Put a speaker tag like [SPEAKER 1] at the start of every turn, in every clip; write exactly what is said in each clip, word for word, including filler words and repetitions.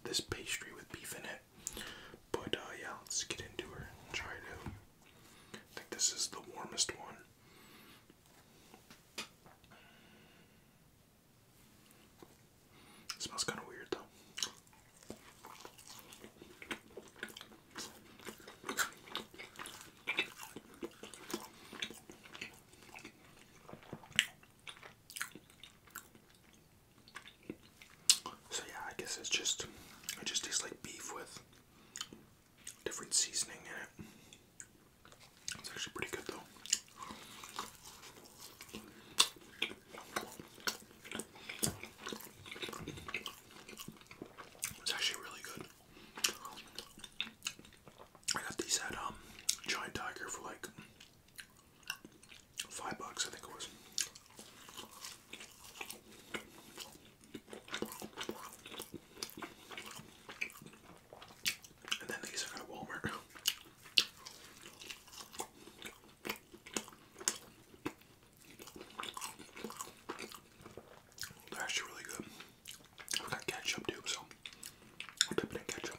[SPEAKER 1] this pastry with beef in it. But uh, yeah, let's get into her and try it out. I think this is the warmest one. It smells kind of weird though. So yeah, I guess it's just, it just tastes like beef with different seasoning in it. It's actually pretty good though. It's actually really good. I got these at um, Giant Tiger for like five bucks, I think it was. And then these I got at Walmart. They're actually really good. I've got ketchup too, so I'll dip it in ketchup.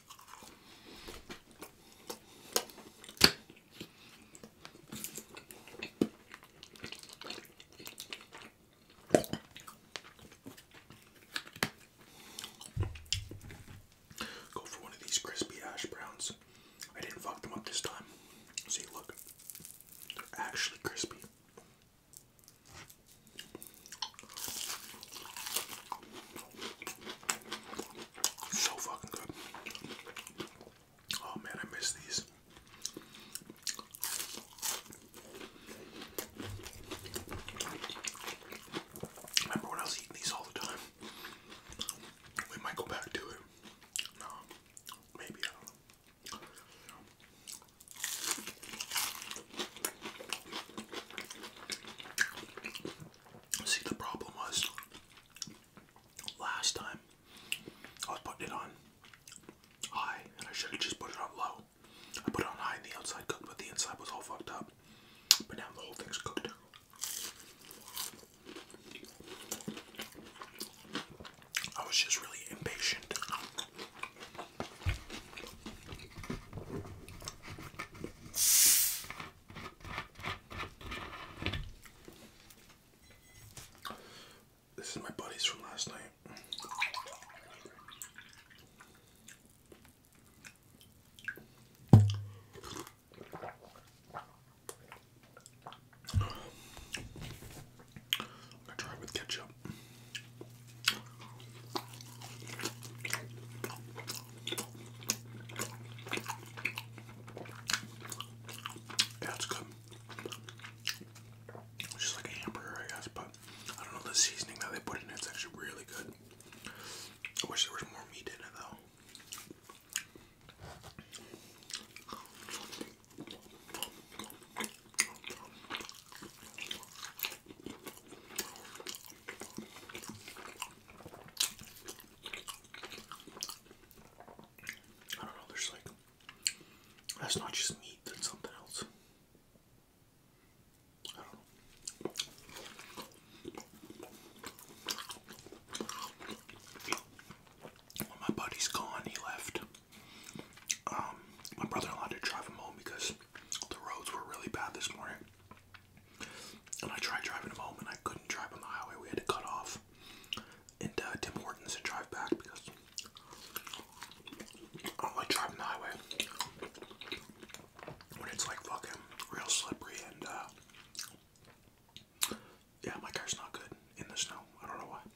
[SPEAKER 1] Go for one of these crispy hash browns. I didn't fuck them up this time. See, look. They're actually crispy. So fucking good. Oh man, I miss these. Remember when I was eating these all the time? We might go back to it. No, maybe, I don't know. See, the problem was last time I was putting it on high and I should have just put it on low. I put it on high and the outside cooked, but the inside was all fucked up. But now the whole thing's cooked. I was just really impatient. This is my buddies from last night. I'm gonna try it with ketchup. Yeah, it's good. It's just like a hamburger, I guess, but I don't know, the seasoning that they put in it's actually really good. I wish there was more meat in it though. I don't know, there's like, that's not just meat, that's something else. I don't know. When my buddy's gone, he left. Um, my brother-in-law did drive him home because the roads were really bad this morning. And I tried driving him home and I couldn't drive on the highway. We had to cut off into Tim Hortons and drive back because I don't like driving the highway when it's like fucking real slippery and uh, yeah, my car's not good in the snow. I don't know why.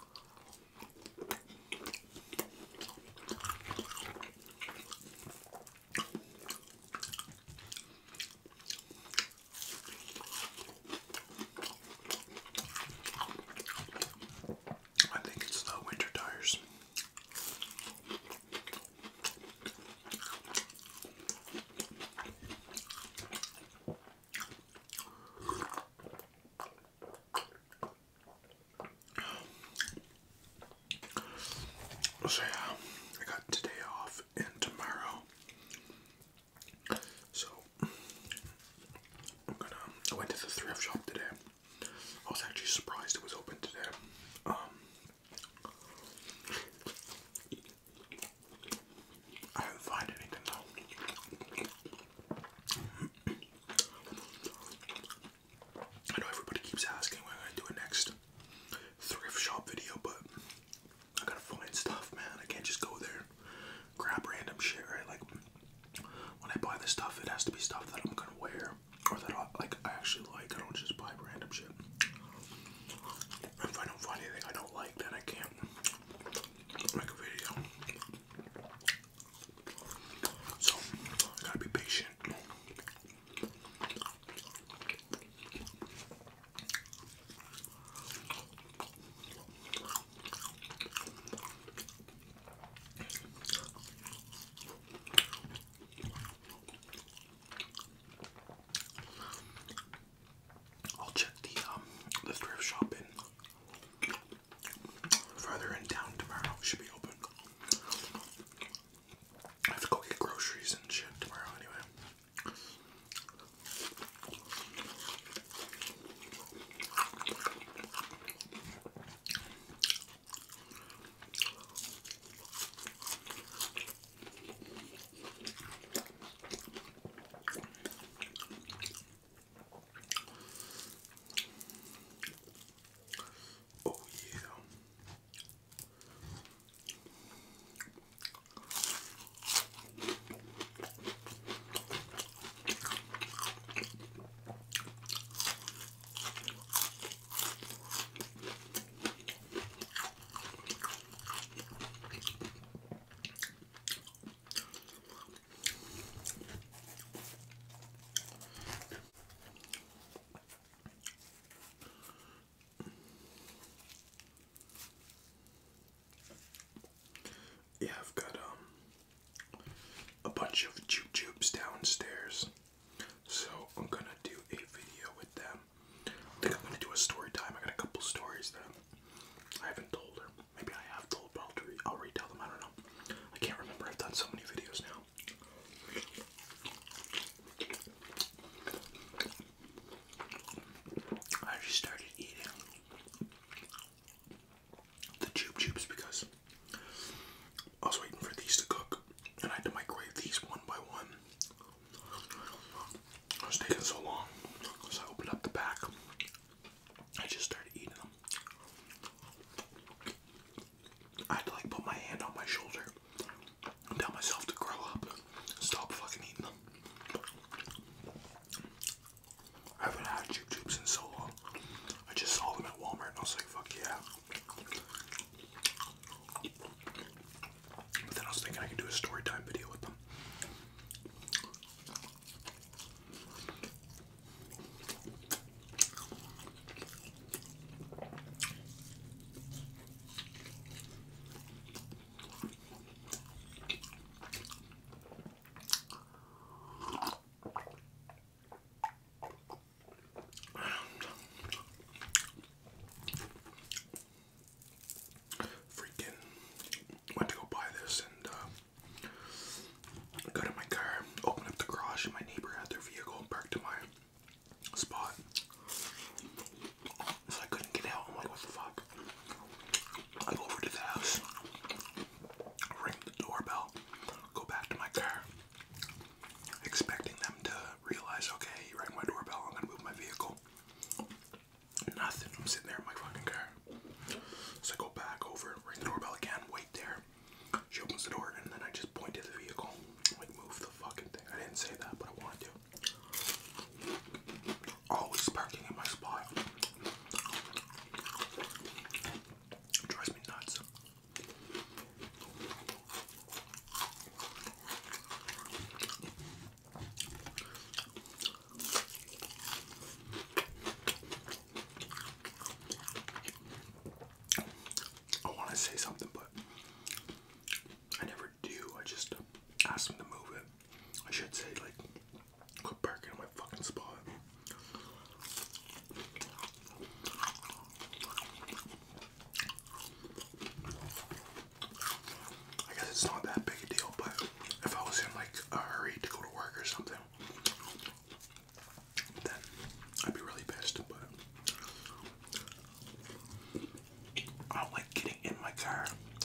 [SPEAKER 1] I think it's the winter tires. So yeah, I got today off and tomorrow. So I'm gonna. I went to the thrift shop today. I was actually surprised it was open today. Um, bunch of Juke Jupes downstairs, so I'm gonna do a video with them. I think I'm gonna do a story time. I got a couple stories that I haven't told her. Maybe I have told, but I'll, re I'll retell them. I don't know. I can't remember. I've done so many videos now. I just started eating the Juke Jupes because I was waiting for these to cook, and I had to microwave these one by one. It was taking so long, so I opened up the pack. I just started eating them. I had to like put my hand on my shoulder and tell myself to grow up and stop fucking eating them. I haven't had Juke Jupes in so long. I just saw them at Walmart and I was like, fuck yeah. But then I was thinking I could do a story time video with them. Freaking went to go buy this and uh, got in my car, opened up the garage, and my neighbor had their vehicle parked to my spot. So I couldn't get out. I'm like, what the fuck? I go over to the house, ring the doorbell, go back to my car, expecting them to realize, okay, you rang my doorbell, I'm gonna move my vehicle. Nothing. I'm sitting there in my fucking car. So I go back over, ring the doorbell again, wait there. She opens the door, and then I just point to the vehicle. I'm like, move the fucking thing. I didn't say that, but I wanted to. Always parking in my spot. It drives me nuts. I want to say something, but I never do. I just ask them to move it. I should say, like, quit parking in my fucking spot. I guess it's not that big a deal, but if I was in, like, a hurry to go to work or something, then I'd be really pissed, but I don't like getting in my car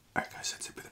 [SPEAKER 1] Alright guys, that's it for